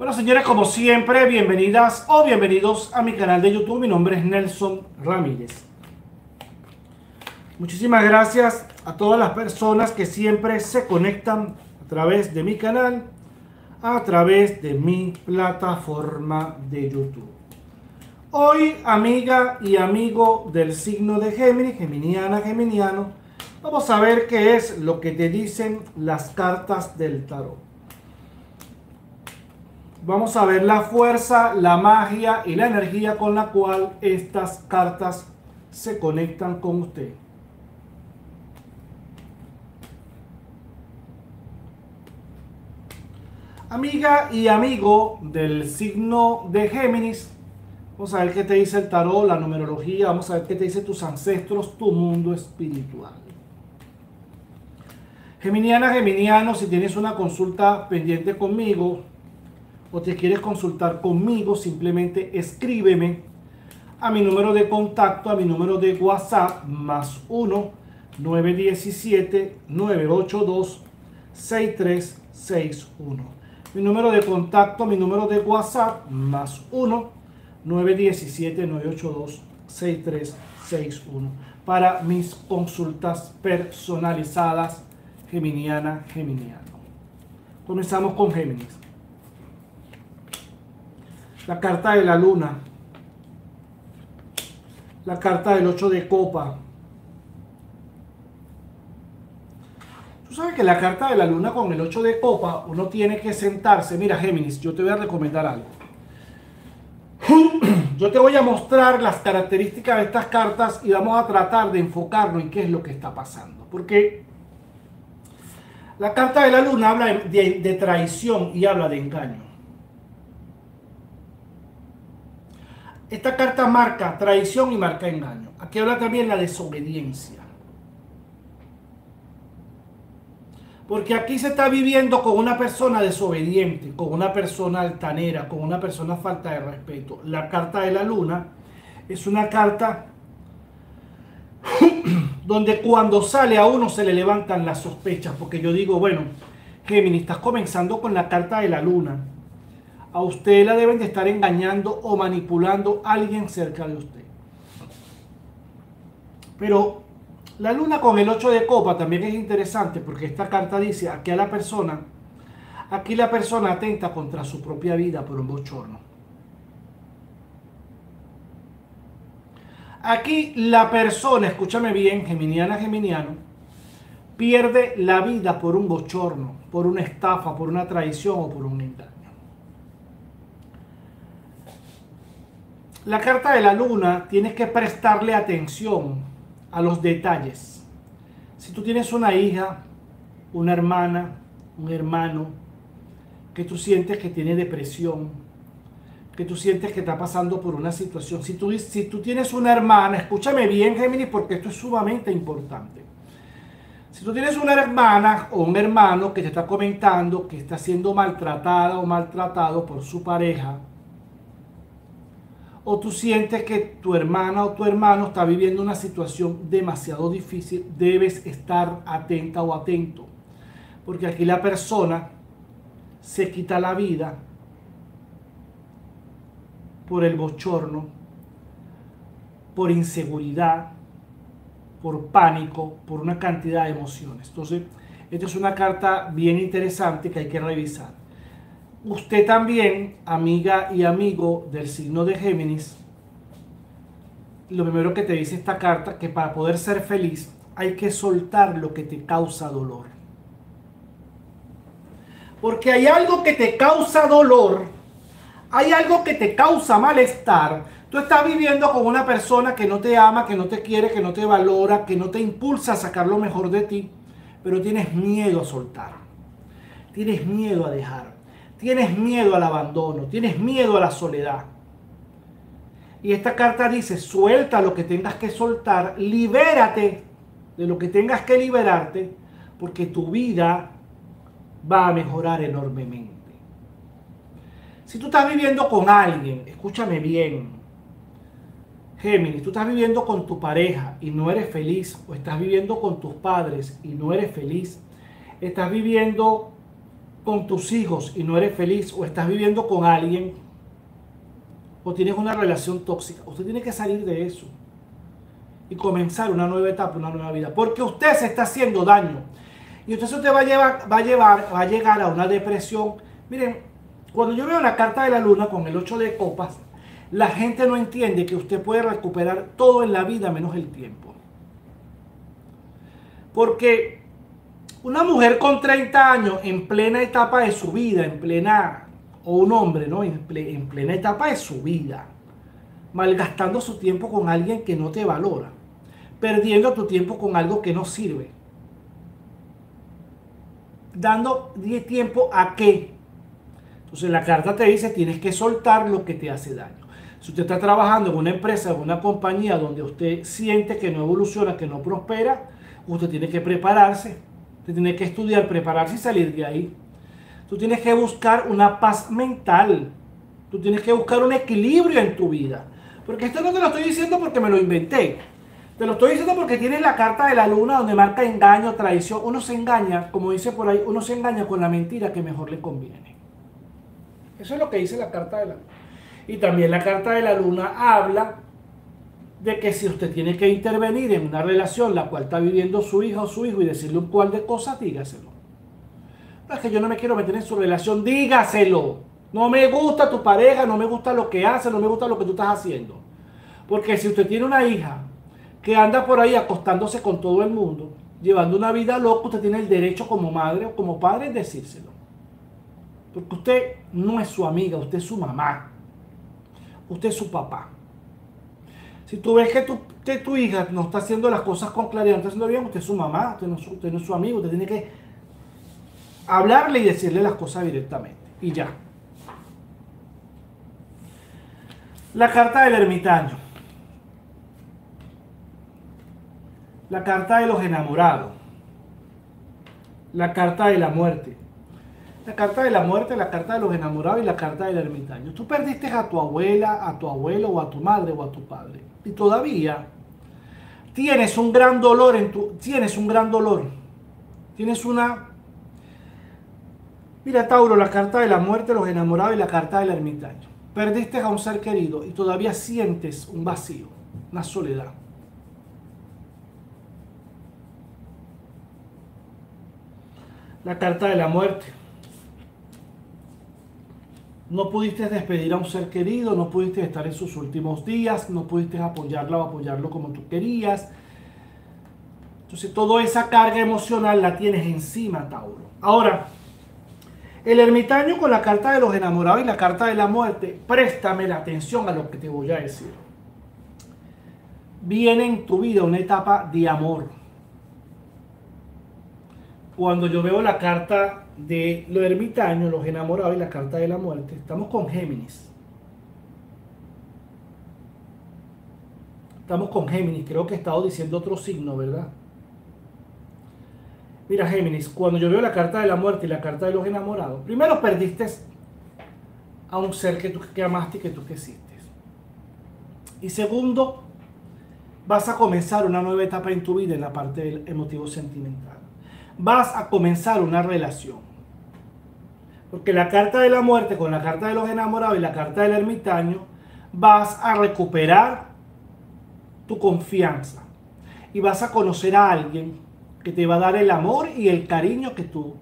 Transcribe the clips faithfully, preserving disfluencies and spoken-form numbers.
Bueno, señores, como siempre, bienvenidas o bienvenidos a mi canal de YouTube. Mi nombre es Nelson Ramírez. Muchísimas gracias a todas las personas que siempre se conectan a través de mi canal, a través de mi plataforma de YouTube. Hoy, amiga y amigo del signo de Géminis, geminiana, geminiano, vamos a ver qué es lo que te dicen las cartas del tarot. Vamos a ver la fuerza, la magia y la energía con la cual estas cartas se conectan con usted. Amiga y amigo del signo de Géminis, vamos a ver qué te dice el tarot, la numerología, vamos a ver qué te dice tus ancestros, tu mundo espiritual. Geminiana, geminiano, si tienes una consulta pendiente conmigo o te quieres consultar conmigo, simplemente escríbeme a mi número de contacto, a mi número de WhatsApp, más uno nueve uno siete nueve ocho dos seis tres seis uno. Mi número de contacto, mi número de WhatsApp, más uno nueve uno siete nueve ocho dos seis tres seis uno para mis consultas personalizadas, geminiana, geminiano. Comenzamos con Géminis. La carta de la luna, la carta del ocho de copa. Tú sabes que la carta de la luna con el ocho de copa, uno tiene que sentarse. Mira, Géminis, yo te voy a recomendar algo. Yo te voy a mostrar las características de estas cartas y vamos a tratar de enfocarnos en qué es lo que está pasando. Porque la carta de la luna habla de, de, de traición y habla de engaño. Esta carta marca traición y marca engaño. Aquí habla también la desobediencia. Porque aquí se está viviendo con una persona desobediente, con una persona altanera, con una persona falta de respeto. La carta de la luna es una carta donde cuando sale a uno se le levantan las sospechas. Porque yo digo, bueno, Géminis, estás comenzando con la carta de la luna. A usted la deben de estar engañando o manipulando a alguien cerca de usted. Pero la luna con el ocho de copa también es interesante porque esta carta dice aquí a la persona, aquí la persona atenta contra su propia vida por un bochorno. Aquí la persona, escúchame bien, geminiana, geminiano, pierde la vida por un bochorno, por una estafa, por una traición o por un engaño. La carta de la luna, tienes que prestarle atención a los detalles. Si tú tienes una hija, una hermana, un hermano, que tú sientes que tiene depresión, que tú sientes que está pasando por una situación. Si tú, si tú tienes una hermana, escúchame bien, Géminis, porque esto es sumamente importante. Si tú tienes una hermana o un hermano que te está comentando que está siendo maltratada o maltratado por su pareja, o tú sientes que tu hermana o tu hermano está viviendo una situación demasiado difícil, debes estar atenta o atento. Porque aquí la persona se quita la vida por el bochorno, por inseguridad, por pánico, por una cantidad de emociones. Entonces, esta es una carta bien interesante que hay que revisar. Usted también, amiga y amigo del signo de Géminis, lo primero que te dice esta carta, que para poder ser feliz hay que soltar lo que te causa dolor. Porque hay algo que te causa dolor, hay algo que te causa malestar. Tú estás viviendo con una persona que no te ama, que no te quiere, que no te valora, que no te impulsa a sacar lo mejor de ti, pero tienes miedo a soltar, tienes miedo a dejar. Tienes miedo al abandono, tienes miedo a la soledad. Y esta carta dice, suelta lo que tengas que soltar, libérate de lo que tengas que liberarte, porque tu vida va a mejorar enormemente. Si tú estás viviendo con alguien, escúchame bien, Géminis, tú estás viviendo con tu pareja y no eres feliz, o estás viviendo con tus padres y no eres feliz, estás viviendo con tus hijos y no eres feliz, o estás viviendo con alguien, o tienes una relación tóxica, usted tiene que salir de eso y comenzar una nueva etapa, una nueva vida, porque usted se está haciendo daño y entonces usted va a llevar, va a llevar, va a llegar a una depresión. Miren, cuando yo veo la carta de la luna con el ocho de copas, la gente no entiende que usted puede recuperar todo en la vida menos el tiempo. Porque una mujer con treinta años en plena etapa de su vida, en plena, o un hombre, ¿no? En, ple, en plena etapa de su vida, malgastando su tiempo con alguien que no te valora, perdiendo tu tiempo con algo que no sirve, dando tiempo a qué. Entonces la carta te dice, tienes que soltar lo que te hace daño. Si usted está trabajando en una empresa, en una compañía donde usted siente que no evoluciona, que no prospera, usted tiene que prepararse, usted tiene que estudiar, prepararse y salir de ahí. Tú tienes que buscar una paz mental, tú tienes que buscar un equilibrio en tu vida. Porque esto no te lo estoy diciendo porque me lo inventé, te lo estoy diciendo porque tienes la carta de la luna donde marca engaño, traición. Uno se engaña, como dice por ahí, uno se engaña con la mentira que mejor le conviene. Eso es lo que dice la carta de la luna. Y también la carta de la luna habla de que si usted tiene que intervenir en una relación la cual está viviendo su hija o su hijo y decirle un cual de cosas, dígaselo. No es que yo no me quiero meter en su relación, dígaselo. No me gusta tu pareja, no me gusta lo que hace, no me gusta lo que tú estás haciendo. Porque si usted tiene una hija que anda por ahí acostándose con todo el mundo, llevando una vida loca, usted tiene el derecho como madre o como padre de decírselo. Porque usted no es su amiga, usted es su mamá. Usted es su papá. Si tú ves que tu, que tu hija no está haciendo las cosas con claridad, no está haciendo bien, usted es su mamá, usted no, usted no es su amigo, usted tiene que hablarle y decirle las cosas directamente. Y ya. La carta del ermitaño. La carta de los enamorados. La carta de la muerte. La carta de la muerte, la carta de los enamorados y la carta del ermitaño. Tú perdiste a tu abuela, a tu abuelo o a tu madre o a tu padre. Y todavía tienes un gran dolor en tu... Tienes un gran dolor. Tienes una... Mira, Tauro, la carta de la muerte, los enamorados y la carta del ermitaño. Perdiste a un ser querido y todavía sientes un vacío, una soledad. La carta de la muerte. No pudiste despedir a un ser querido, no pudiste estar en sus últimos días, no pudiste apoyarla o apoyarlo como tú querías. Entonces toda esa carga emocional la tienes encima, Tauro. Ahora, el ermitaño con la carta de los enamorados y la carta de la muerte, préstame la atención a lo que te voy a decir. Viene en tu vida una etapa de amor. Cuando yo veo la carta de los ermitaños, los enamorados y la carta de la muerte, estamos con Géminis. Estamos con Géminis, creo que he estado diciendo otro signo, ¿verdad? Mira, Géminis, cuando yo veo la carta de la muerte y la carta de los enamorados, primero perdiste a un ser que tú que amaste y que tú quisiste. Y segundo, vas a comenzar una nueva etapa en tu vida en la parte del emotivo sentimental. Vas a comenzar una relación. Porque la carta de la muerte con la carta de los enamorados y la carta del ermitaño, vas a recuperar tu confianza. Y vas a conocer a alguien que te va a dar el amor y el cariño que tú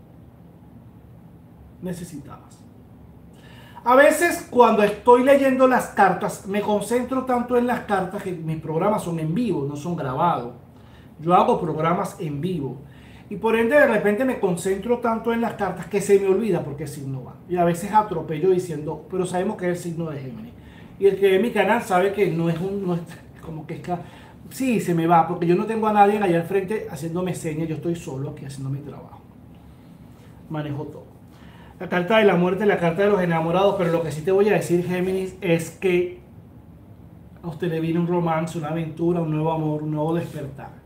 necesitabas. A veces cuando estoy leyendo las cartas, me concentro tanto en las cartas que mis programas son en vivo, no son grabados. Yo hago programas en vivo. Y por ende de repente me concentro tanto en las cartas que se me olvida por qué signo va. Y a veces atropello diciendo, pero sabemos que es el signo de Géminis. Y el que ve mi canal sabe que no es un, no es como que es, sí, se me va, porque yo no tengo a nadie allá al frente haciéndome señas, yo estoy solo aquí haciendo mi trabajo. Manejo todo. La carta de la muerte, la carta de los enamorados, pero lo que sí te voy a decir, Géminis, es que a usted le viene un romance, una aventura, un nuevo amor, un nuevo despertar.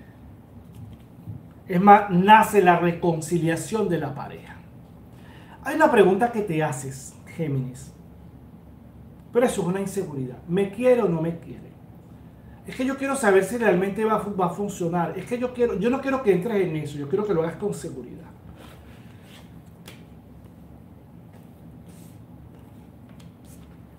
Es más, nace la reconciliación de la pareja. Hay una pregunta que te haces, Géminis. Pero eso es una inseguridad. ¿Me quiere o no me quiere? Es que yo quiero saber si realmente va, va a funcionar. Es que yo quiero, yo no quiero que entres en eso. Yo quiero que lo hagas con seguridad.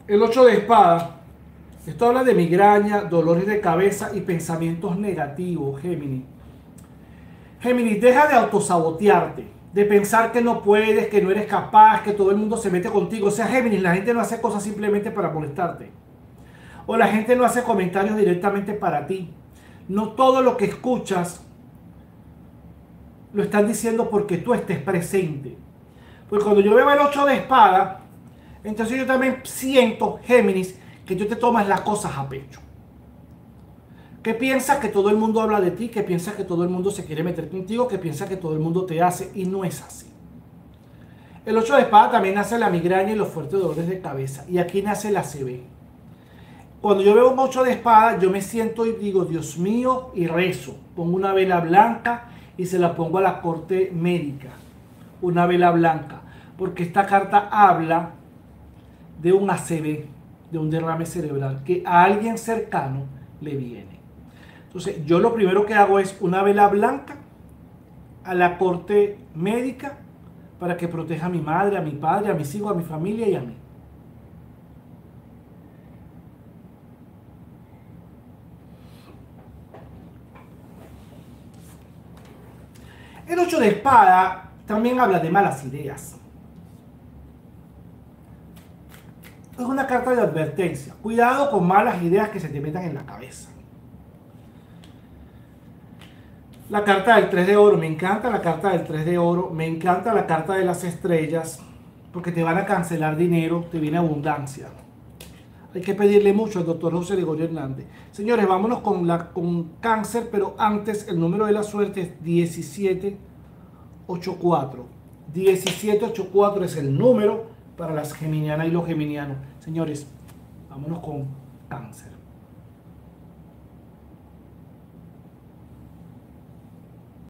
El ocho de espada. Esto habla de migraña, dolores de cabeza y pensamientos negativos, Géminis. Géminis, deja de autosabotearte, de pensar que no puedes, que no eres capaz, que todo el mundo se mete contigo. O sea, Géminis, la gente no hace cosas simplemente para molestarte. O la gente no hace comentarios directamente para ti. No todo lo que escuchas lo están diciendo porque tú estés presente. Porque cuando yo veo el ocho de espada, entonces yo también siento, Géminis, que tú te tomas las cosas a pecho. Que piensas que todo el mundo habla de ti, que piensas que todo el mundo se quiere meter contigo, que piensas que todo el mundo te hace, y no es así. El ocho de espada también nace la migraña y los fuertes dolores de cabeza. Y aquí nace la C B. Cuando yo veo un ocho de espada, yo me siento y digo, Dios mío, y rezo. Pongo una vela blanca y se la pongo a la corte médica. Una vela blanca. Porque esta carta habla de un A C V, de un derrame cerebral, que a alguien cercano le viene. Entonces, yo lo primero que hago es una vela blanca a la corte médica para que proteja a mi madre, a mi padre, a mis hijos, a mi familia y a mí. El ocho de espada también habla de malas ideas. Es una carta de advertencia. Cuidado con malas ideas que se te metan en la cabeza. La carta del tres de oro, me encanta la carta del tres de oro, me encanta la carta de las estrellas, porque te van a cancelar dinero, te viene abundancia. Hay que pedirle mucho al doctor José Gregorio Hernández. Señores, vámonos con, la, con cáncer, pero antes el número de la suerte es diecisiete ochenta y cuatro. diecisiete ochenta y cuatro es el número para las geminianas y los geminianos. Señores, vámonos con cáncer.